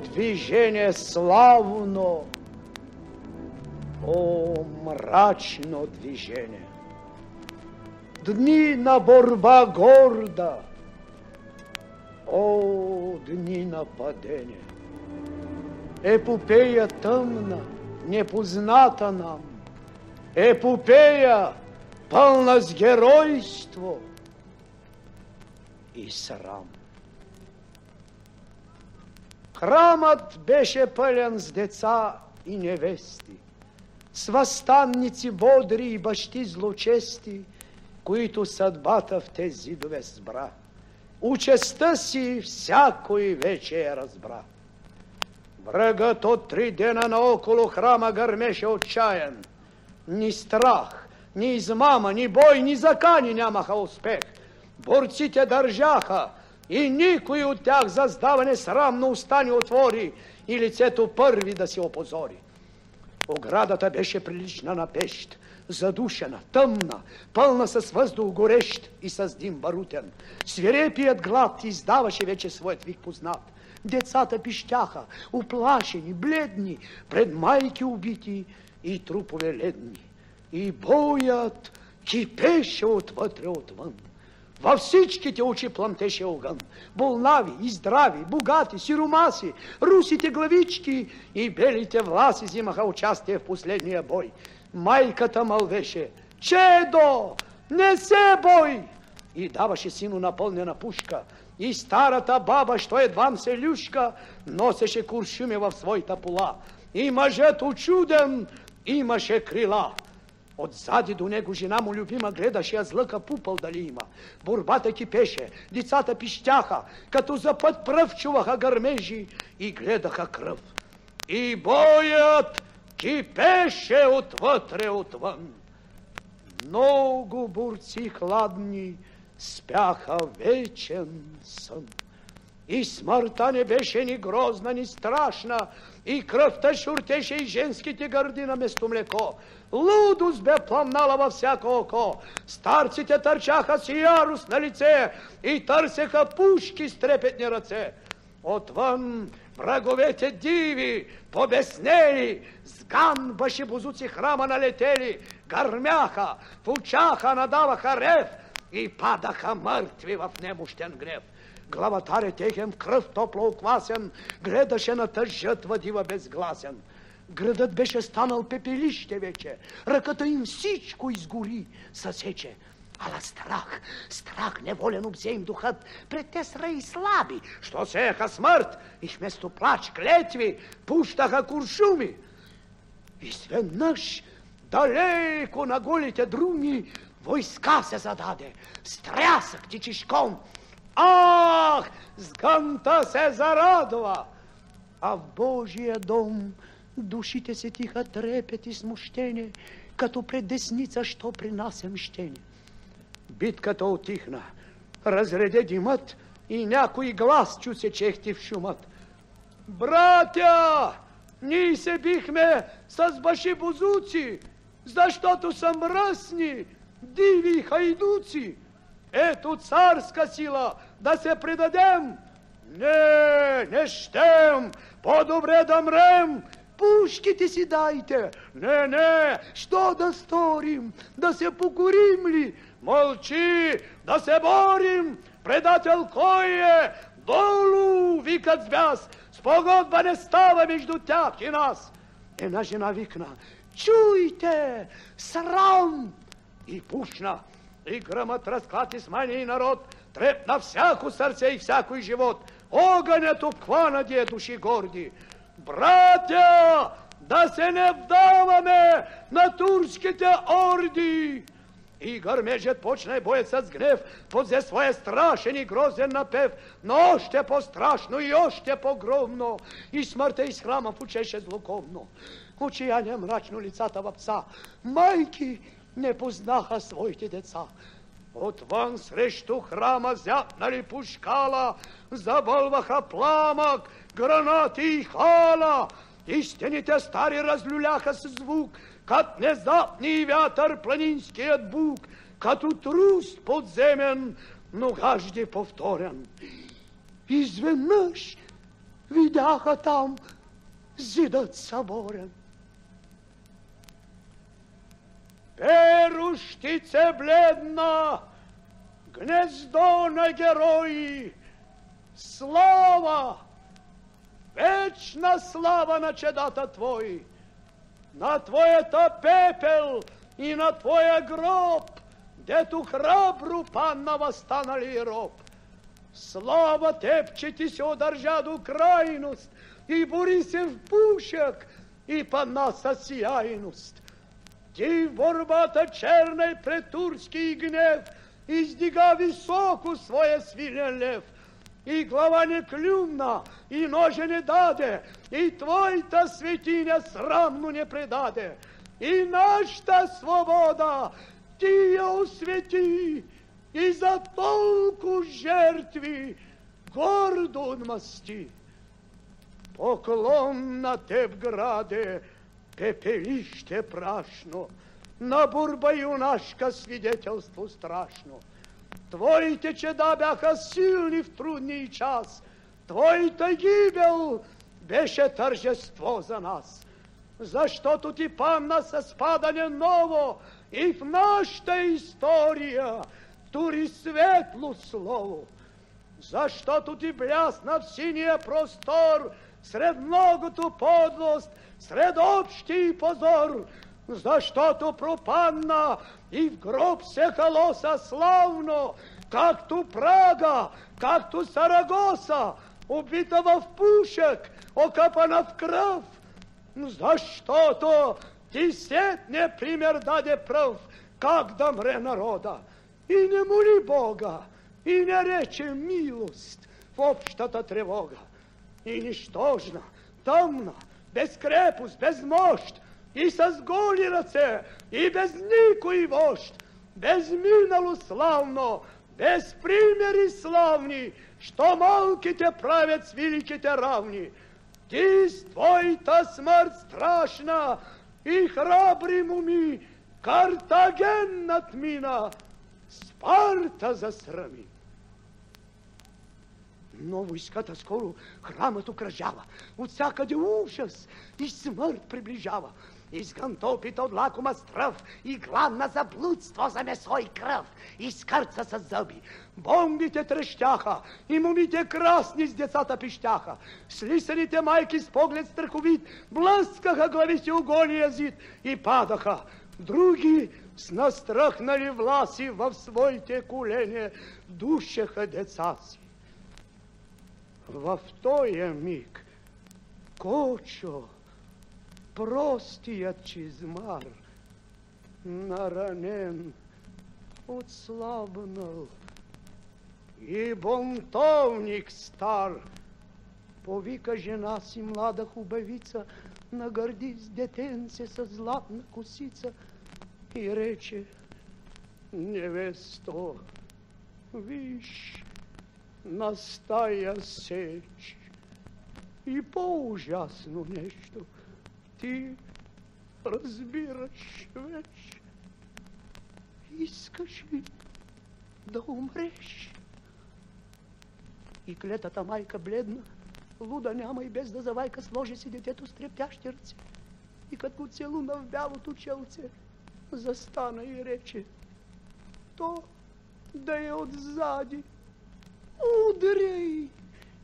движение славно, о, мрачно движение. Дни на борьба горда, о, дни на падение. Епопея тъмна, непозната нам, епопея пълна с геройство и срам. Храмът беше пълен с деца и невести, с възстанници бодри и бащи злочести, които съдбата в тези зидове сбра. Участта си всякой вече я разбра. Врагът от 3 дена наоколо храма гърмеше отчаян. Ни страх, ни измама, ни бой, ни закани нямаха успех. Борците държаха и никой от тях за сдаване срамно уста не отвори и лицето първи да се опозори. Оградата беше прилична на пещ, задушена, тъмна, пълна с въздух горещ и с дим барутен. Свирепият глад издаваше вече своят вик познат. Децата пищяха, уплашени, бледни, пред майки убити и трупове ледни. И боят кипеше отвътре отвън. Във всичките очи пламтеше огън. Болнави и здрави, богати, сиромаси, русите главички и белите власи взимаха участие в последния бой. Майката мълвеше: „Чедо, не се бой!“ и даваше сину напълнена пушка. И старата баба, що едвам се люшка, носеше куршуми в своята пола. И мъжът учуден имаше крила. Отзади до него жена му любима гледаше аз лъка пупъл дали има. Борбата кипеше, децата пищяха, като за път пръв чуваха гърмежи и гледаха кръв. И боят кипеше отвътре отвън. Много борци хладни спяха вечен сън. И смъртта не беше ни грозна, ни страшна, и кръвта шуртеше и женските гърди на место млеко. Лудост бе пламнала във всяко око. Старците търчаха с ярост на лице и търсеха пушки с трепетни ръце. Отвън враговете диви, побеснели, с ганбаши бузуци храма налетели, гърмяха, фучаха, надаваха рев и падаха мъртви в немощен гнев. Главатарят техен, кръв топло оквасен, гледаше на тъж жътва дива безгласен. Градът беше станал пепелище вече, ръката им всичко изгори, съсече. Ала страх, страх неволен обзе им духът пред те сраи слаби, що сеяха смърт и вместо плач, клетви, пущаха куршуми. Изведнъж далеко на голите друми войска се зададе, стрясък тичишком. Ах, сгънта се зарадва! А в Божия дом душите се тиха трепет и смущение, като пред десница, що принася мщение. Битката отихна, разреде димът и някой глас чу се чехти в шумът. „Братя, ние се бихме с баши бузуци, защото са мръсни, диви хайдуци. Ето царска сила, да се предадем. Не, не щем, по-добре да мрем. Пушките си дайте. Не, не, що да сторим? Да се покорим ли? Мълчи, да се борим. Предател кой е? Долу, викат звяз. Спогодба не става между тях и нас. Една жена викна: „Чуйте, срам!“ и пушна. И гръмът разклати смания и народ, трепна всяко сърце и всякой живот. Огънят обхвана тия души горди. „Братя, да се не вдаваме на турските орди!“ И гърмежът почна и боят с гнев, подзе своя страшен и грозен напев, но още по-страшно и още по-громно. И смъртта из храма фучеше злоковно. Отчаяние мрачно лицата в пса. Майки не познаха своите деца. Отвън срещу храма зяпнали пушкала, забълваха пламък, гранати и хала. И стените стари разлюляха с звук, като внезапни вятър планинският бук, като трус подземен, но гажди повторен. Изведнъж видяха там зидът съборен. Перущице бледна, гнездо на герои, слава, вечна слава на чедата твои, на твоята пепел и на твоя гроб, дето храбро панна възстанали роб. Слава теб, че ти се удържа до крайност и бори се в пушек и панна със сияйност. Ти в борбата черна и пред турски гнев издига високо своя свилен лев. И глава не клюмна, и ножа не даде, и твоята светиня срамно не предаде. И нашата свобода ти я освети, и за толку жертви гордо отмъсти. Поклон на теб, граде, пепелище прашно, на борба юнашка свидетелство страшно. Твоите чеда бяха силни в трудния час, твоята гибел беше тържество за нас. Защото ти памна със падане ново и в нашата история тури светло слово. Защото ти блясна в синия простор сред многото подлост, сред общи позор. Защото пропадна и в гроб се халоса славно, както Прага, както Сарагоса, убита в пушек, окапана в кръв. Защото ти сетне пример даде пръв, как да мре народа. И не моли Бога, и не рече милост в общата тревога. И нищожна, тъмна, без крепост, без мощ, и с голи ръце, и без никой вожд, без минало славно, без примери славни, що малките правят с великите равни. Ти с твоята смърт страшна и храбри моми Картаген надмина, Спарта засрами. Но войската скоро храмът окръжава, от всякъде ужас и смърт приближава. Изгантопит от лакома стръв и гладна за блудство, за месо и кръв, и скърца с зъби. Бомбите трещяха, и момите красни с децата пищяха. Слисаните майки с поглед страховит блъскаха глави си оголия зид и падаха. Други с настръхнали власи в своите колени душеха деца си. В тоя миг Кочо, простият чизмар, наранен, отслабнал, и бунтовник стар, повика жена си млада хубавица, нагърди с детенце с златна косица и рече: невесто, виж, настая сеч. И по-ужасно нещо ти разбираш вече. Искаш ли да умреш? И клетата майка бледна, луда няма и без да завайка, сложи си детето с трептящи ръце. И като целуна в бялото челце, застана и рече: то да е отзади, удряй!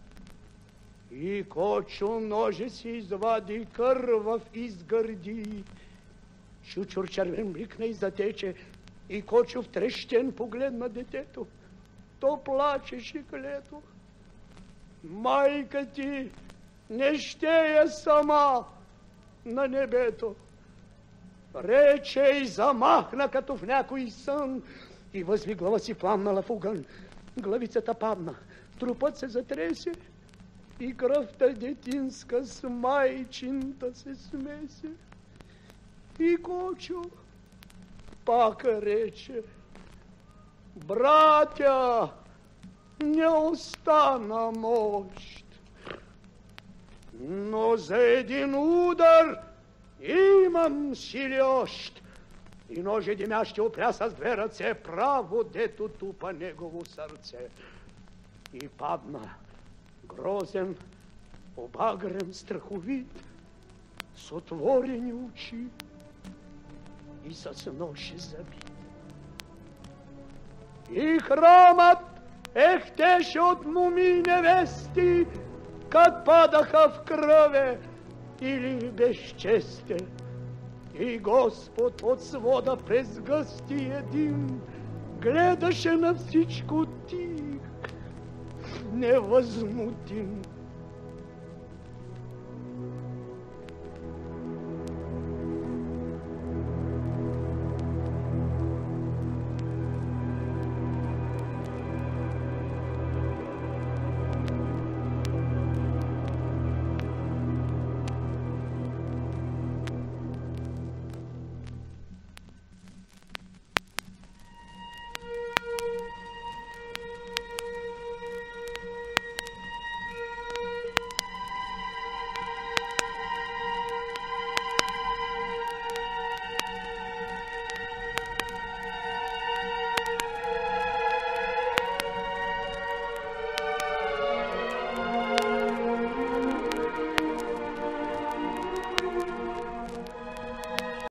И Кочо ноже си извади, кървав изгърди. Чучур червен бликна и затече, и Кочо втрещен погледна детето. То плачеше клето. Майка ти не ще е сама на небето. Рече и замахна като в някой сън и възви глава си пламнала в огън. Главицата падна, трупът се затресе и кръвта детинска с майчинта се смесе. И Кочо пак рече: братя, не остана мощ, но за един удар имам сили още. И ноже димяще опря с две ръце, право дето тупа негово сърце. И падна грозен обагрем страховит, с отворени очи и с ноши забит. И храмът ехтеше от мумии невести, как падаха в кръве или безчестие. И Господ от свода през гъстия дим гледаше на всичко тих, невъзмутим.